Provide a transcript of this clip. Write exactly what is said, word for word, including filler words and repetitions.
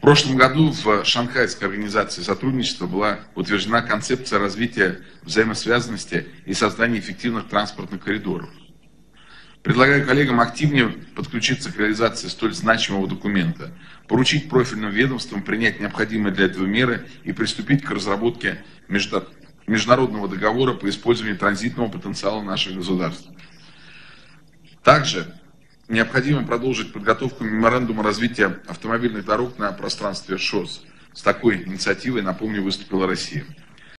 прошлом году в Шанхайской организации сотрудничества была утверждена концепция развития взаимосвязанности и создания эффективных транспортных коридоров. Предлагаю коллегам активнее подключиться к реализации столь значимого документа, поручить профильным ведомствам принять необходимые для этого меры и приступить к разработке международного договора по использованию транзитного потенциала наших государств. Также необходимо продолжить подготовку меморандума развития автомобильных дорог на пространстве ШОС. С такой инициативой, напомню, выступила Россия.